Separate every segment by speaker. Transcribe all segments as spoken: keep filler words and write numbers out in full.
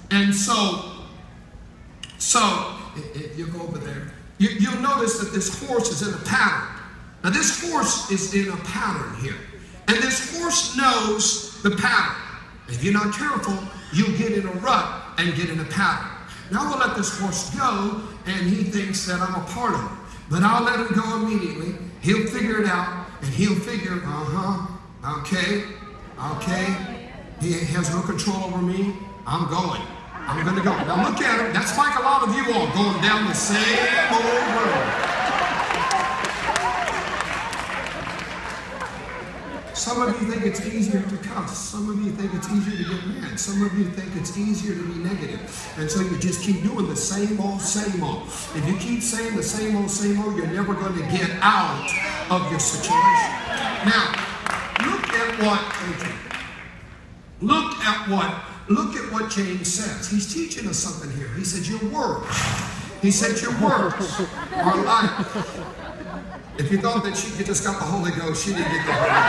Speaker 1: And so, so if you go over there, you, you'll notice that this horse is in a pattern. Now this horse is in a pattern here. And this horse knows the pattern. If you're not careful, you'll get in a rut and get in a pattern. Now we'll let this horse go, and he thinks that I'm a part of it. But I'll let him go immediately. He'll figure it out, and he'll figure, uh-huh, okay, okay. He has no control over me. I'm going. I'm going to go. Now look at him. That's like a lot of you all going down the same old road. Some of you think it's easier to cuss. Some of you think it's easier to get mad. Some of you think it's easier to be negative. And so you just keep doing the same old, same old. If you keep saying the same old, same old, you're never going to get out of your situation. Now, look at what, thank you. Look at what, look at what James says. He's teaching us something here. He said, your words. He said, your words are life. If you thought that she just got the Holy Ghost, she didn't get the Holy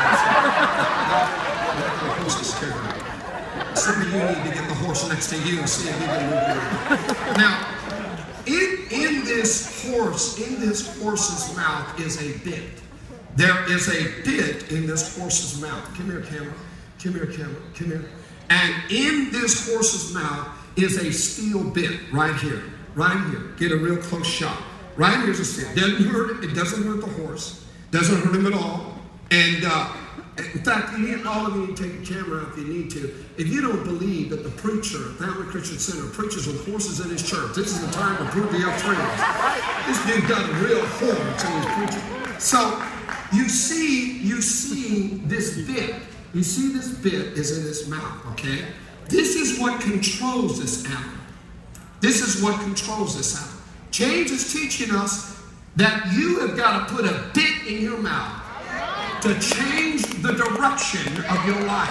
Speaker 1: Ghost. Some of you need to get the horse next to you and see if you can move it. Now, in, in this horse, in this horse's mouth is a bit. There is a bit in this horse's mouth. Come here, camera. Come here, camera. Come here. And in this horse's mouth is a steel bit right here. Right here. Get a real close shot. Right here's a steel. Doesn't hurt. It doesn't hurt the horse. Doesn't hurt him at all. And uh, in fact, you need, all of you need to take a camera out if you need to. If you don't believe that the preacher, Family Christian Center, preaches with horses in his church, this is the time to prove to your friends. This dude got a real horse in his preaching. So you see, you see this bit. You see this bit is in his mouth. Okay. This is what controls this animal. This is what controls this animal. James is teaching us that you have got to put a bit in your mouth to change the direction of your life.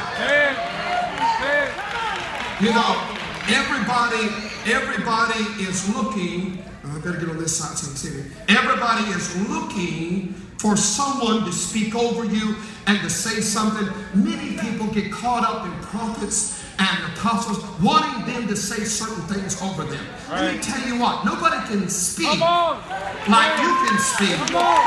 Speaker 1: You know, everybody, everybody is looking, I better get on this side so you can see me. Everybody is looking for someone to speak over you and to say something. Many people get caught up in prophets and apostles wanting them to say certain things over them. Right. Let me tell you what, nobody can speak like you can speak.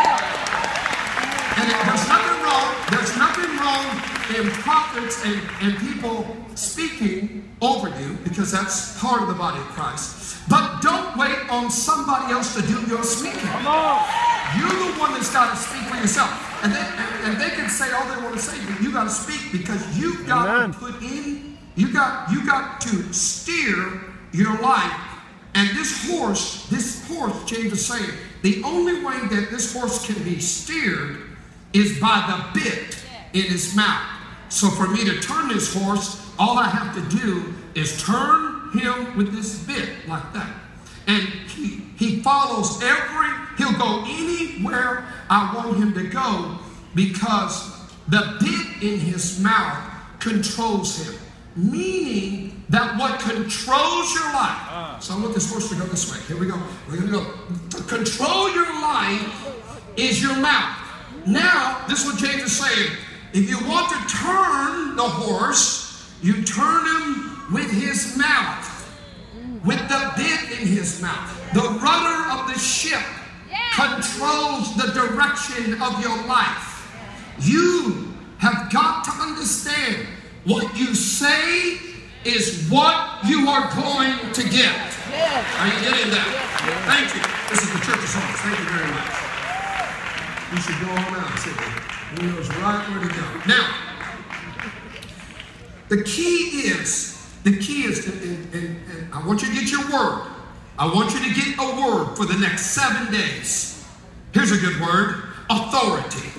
Speaker 1: And it, there's nothing wrong, there's nothing wrong in prophets and, and people speaking over you, because that's part of the body of Christ. But don't wait on somebody else to do your speaking. You're the one that's got to speak for yourself. And they, and, and they can say all they want to say, but you got to speak, because you've got Amen. to put in You got, you got to steer your life. And this horse, this horse, James is saying, the only way that this horse can be steered is by the bit in his mouth. So for me to turn this horse, all I have to do is turn him with this bit like that. And he, he follows every, he'll go anywhere I want him to go, because the bit in his mouth controls him. Meaning that what controls your life. Uh. So I want this horse to go this way. Here we go. We're going to go. To control your life is your mouth. Now, this is what James is saying. If you want to turn the horse, you turn him with his mouth. With the bit in his mouth. The rudder of the ship controls the direction of your life. You have got to understand, what you say is what you are going to get. Yes. Are you getting that? Yes. Thank you. This is the church's office. Thank you very much. You should go on out. He knows right where to go. Now, the key is, the key is, and, and, and I want you to get your word. I want you to get a word for the next seven days. Here's a good word. Authority.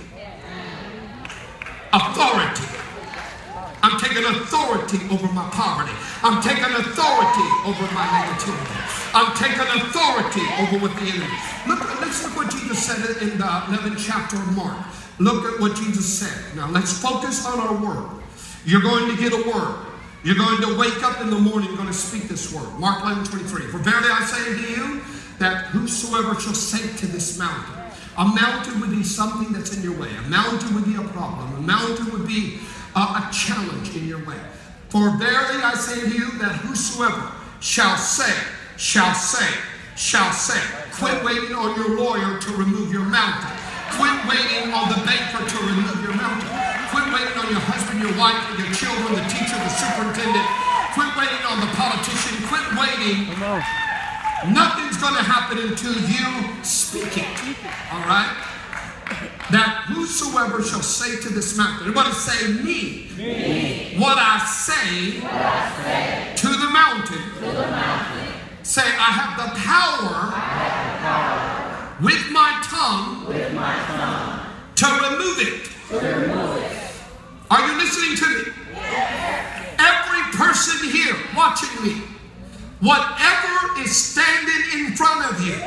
Speaker 1: Authority. I'm taking authority over my poverty. I'm taking authority over my negativity. I'm taking authority over what the enemy. Look, let's look what Jesus said in the eleventh chapter of Mark. Look at what Jesus said. Now let's focus on our word. You're going to get a word. You're going to wake up in the morning, you're going to speak this word. Mark eleven twenty-three. For verily I say unto you, that whosoever shall say to this mountain, a mountain would be something that's in your way. A mountain would be a problem. A mountain would be Uh, a challenge in your way. For verily I say to you, that whosoever shall say, shall say, shall say. Quit waiting on your lawyer to remove your mountain. Quit waiting on the banker to remove your mountain. Quit waiting on your husband, your wife, your children, the teacher, the superintendent. Quit waiting on the politician. Quit waiting. Nothing's going to happen until you speak it. All right? That whosoever shall say to this mountain, everybody say me. me. What I say, what I say to, the mountain, to the mountain. Say, I have the power, I have the power with, my tongue, with my tongue to remove it. To remove it. Are you listening to me? Yes. Every person here watching me, whatever is standing in front of you,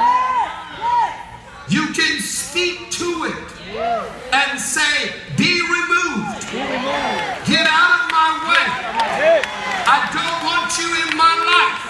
Speaker 1: you can speak to it and say, be removed. Get out of my way. I don't want you in my life.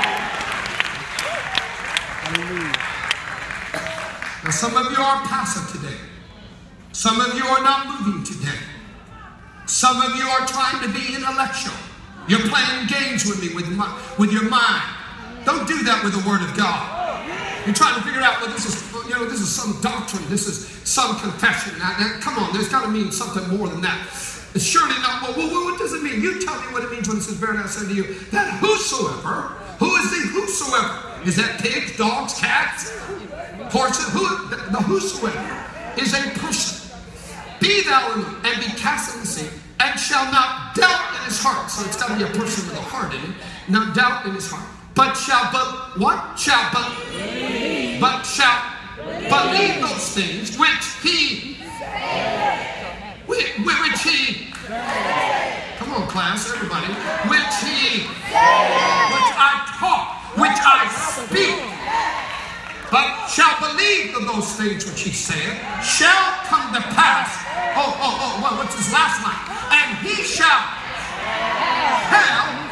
Speaker 1: Now, some of you are passive today. Some of you are not moving today. Some of you are trying to be intellectual. You're playing games with me, with, my, with your mind. Don't do that with the Word of God. You're trying to figure out, well, this is, you know, this is some doctrine. This is some confession. Now, now come on, there's got to mean something more than that. It's surely not, well, well, what does it mean? You tell me what it means when it says, verily I say to you, that whosoever, who is the whosoever? Is that pigs, dogs, cats, horses? Who, the, the whosoever is a person. Be thou in him, and be cast in the sea, and shall not doubt in his heart. So it's got to be a person with a heart in it, not doubt in his heart. But shall, but what? Shall, but, but shall believe those things which he, which, which he, come on class, everybody, which he, which I talk, which I speak, but shall believe of those things which he said, shall come to pass. Oh, oh, oh, well, what's his last line? And he shall have